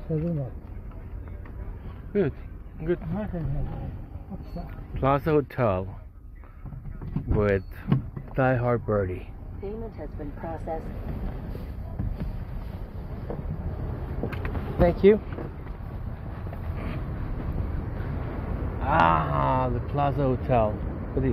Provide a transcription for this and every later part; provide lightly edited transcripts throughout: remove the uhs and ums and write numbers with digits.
Good. Good. Plaza Hotel with DieHardBirdie. Payment has been processed. Thank you. Ah, the Plaza Hotel. Bonito.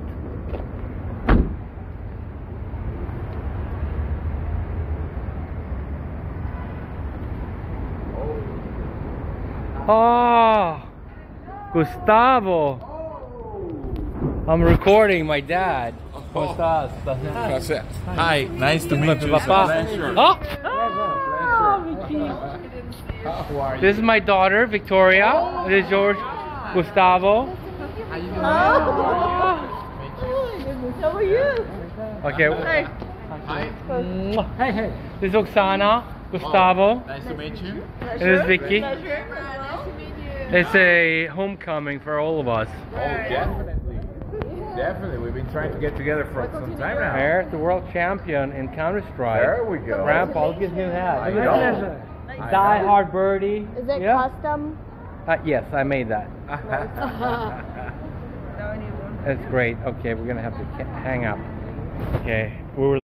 Oh, Gustavo. I'm recording my dad. Hi, nice to meet you. Oh. This is my daughter, Victoria. This is George, Gustavo. How are you? Okay. Hi. Hey. This is Oksana, Gustavo. Nice to meet you. And this is Vicky. It's a homecoming for all of us. Oh, definitely. Definitely. We've been trying to get together for some time now. There's the world champion in Counter-Strike. There we go. Grandpa, I'll give him that. I know. DieHardBirdie. Is it Yeah. custom? Yes, I made that. That's great. Okay, we're gonna have to hang up. Okay, we were